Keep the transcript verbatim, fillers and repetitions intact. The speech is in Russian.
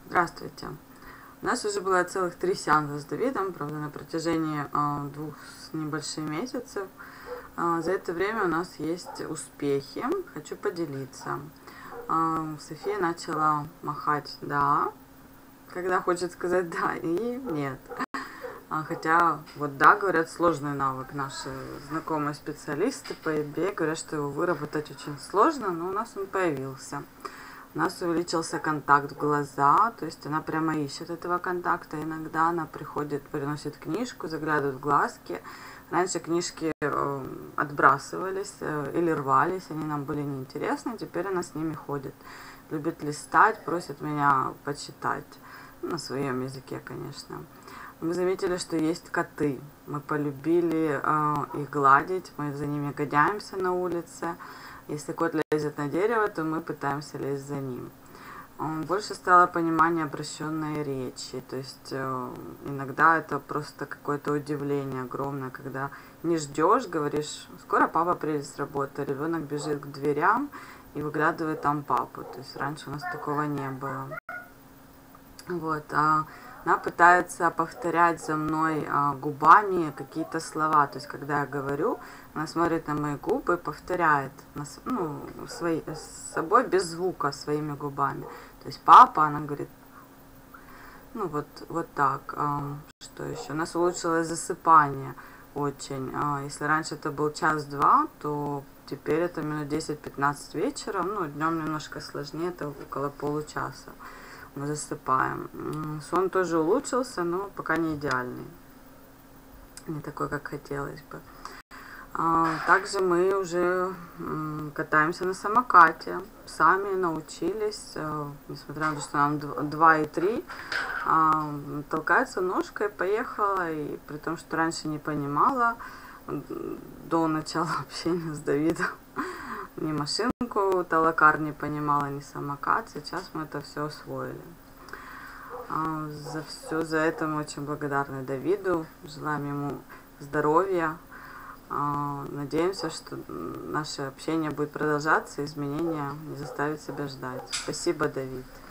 Здравствуйте. У нас уже было целых три сеанса с Давидом, правда, на протяжении э, двух с небольшим месяцев. Э, за это время у нас есть успехи. Хочу поделиться. Э, София начала махать «да», когда хочет сказать «да», и «нет». А, Хотя, вот да, говорят, сложный навык. Наши знакомые специалисты по и би эй говорят, что его выработать очень сложно, но у нас он появился. У нас увеличился контакт в глаза, то есть она прямо ищет этого контакта. Иногда она приходит, приносит книжку, заглядывает в глазки. Раньше книжки э, отбрасывались э, или рвались, они нам были неинтересны, теперь она с ними ходит. Любит листать, просит меня почитать. На своем языке, конечно. Мы заметили, что есть коты. Мы полюбили э, их гладить, мы за ними гоняемся на улице. Если кот лезет на дерево, то мы пытаемся лезть за ним. Больше стало понимание обращенной речи. То есть э, иногда это просто какое-то удивление огромное, когда не ждешь, говоришь, скоро папа приедет с работы, ребенок бежит к дверям и выглядывает там папу. То есть раньше у нас такого не было. Вот, а она пытается повторять за мной а, губами какие-то слова. То есть, когда я говорю, она смотрит на мои губы и повторяет на, ну, свои, с собой без звука своими губами. То есть, папа, она говорит, ну, вот, вот так. А, что еще? У нас улучшилось засыпание очень. А, если раньше это был час-два, то теперь это минут десять-пятнадцать вечера. Ну, днем немножко сложнее, это около получаса. Мы засыпаем. Сон тоже улучшился, но пока не идеальный. Не такой, как хотелось бы. Также мы уже катаемся на самокате. Сами научились, несмотря на то, что нам два и три, толкается ножкой, поехала. И при том, что раньше не понимала, до начала общения с Давидом, ни машинку толокар не понимала, ни самокат. Сейчас мы это все освоили. За все, за это мы очень благодарны Давиду. Желаем ему здоровья. Надеемся, что наше общение будет продолжаться, изменения не заставят себя ждать. Спасибо, Давид.